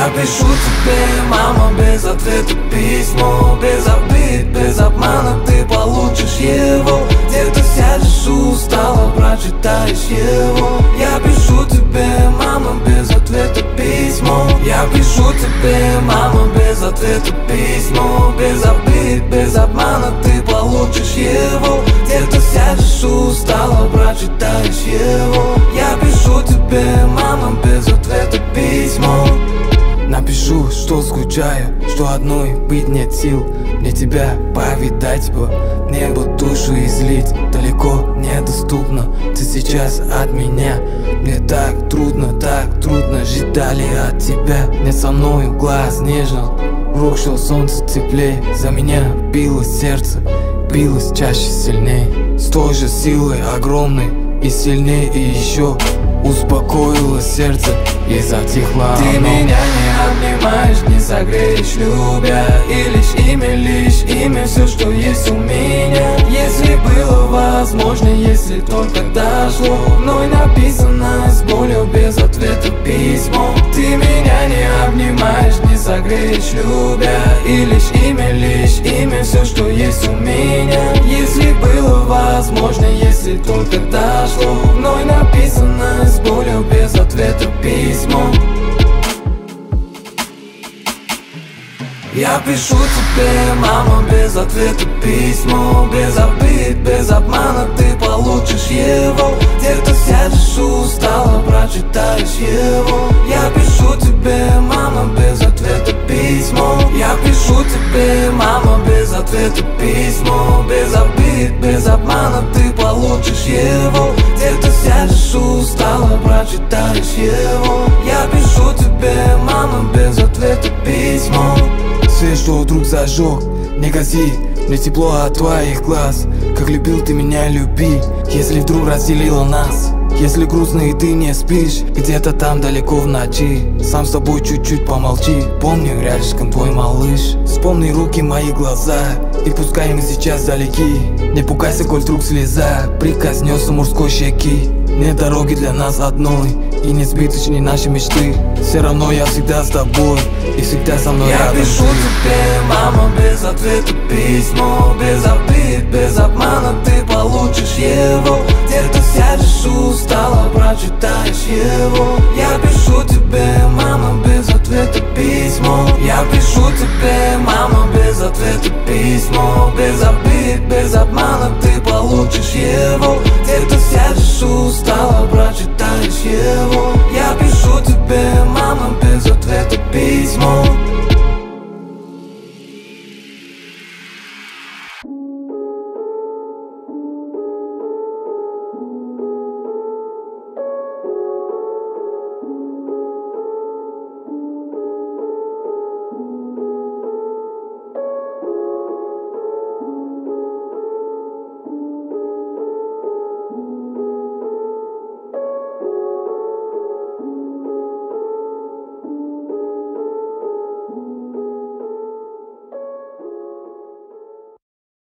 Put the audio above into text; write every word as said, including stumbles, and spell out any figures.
Я пишу тебе, мама, без ответа письмо, без обид, без обмана ты получишь его. Где-то сядешь устало, прочитаешь его. Я пишу тебе, мама, без ответа письмо. Я пишу тебе, мама, без ответа письмо, без обид, без обмана ты получишь его. Где-то сядешь устало, прочитаешь его. Я пишу тебе, мама, без ответа письмо. Напишу, что скучаю, что одной быть нет сил. Мне тебя повидать бы, небо душу излить. Далеко недоступно, ты сейчас от меня. Мне так трудно, так трудно жить дали от тебя. Нет со мною глаз нежно, рухло солнце теплей. За меня билось сердце, билось чаще сильней. С той же силой огромной и сильней, и еще успокоилось сердце и затихло. Ты меня не обнимаешь, не согреешь, любя. И лишь имя, лишь имя, все, что есть у меня. Если было возможно, если только дошло, вновь написано с болью, без ответа письмо. Ты меня не обнимаешь, не согреешь, любя. И лишь имя, лишь имя, все, что есть у меня. Если было возможно, если только дошло, вновь написано с болью, без ответа письмо. Я пишу тебе, мама, без ответа письмо, без обид, без обмана ты получишь его. Где-то сядешь устало, прочитаешь его. Я пишу тебе, мама, без ответа письмо. Я пишу тебе, мама, без ответа письмо, без обид, без обмана ты получишь его. Где-то сядешь устало, прочитаешь его. Я пишу тебе, мама, без ответа письмо. Свет, что вдруг зажег, не гаси, мне тепло от твоих глаз. Как любил ты меня, люби, если вдруг разделила нас. Если грустно и ты не спишь, где-то там далеко в ночи, сам с тобой чуть-чуть помолчи. Помню рядышком твой малыш, вспомни руки, мои глаза. И пускай мы сейчас далеки, не пугайся, коль вдруг слеза прикоснется мужской щеки. Нет дороги для нас одной, и не сбыточны наши мечты. Все равно я всегда с тобой, и всегда со мной я рядом. Я пишу тебе, мама, без ответа письмо, без обид, без обмана ты получишь его. Где-то сядешь устало, прочитаешь его. Я пишу тебе, мама, без ответа письмо. Я пишу тебе, мама, без ответа письмо, без обид, без обмана ты получишь его. Где-то сядешь устало, прочитаешь его. Я пишу тебе, мама, без ответа письмо.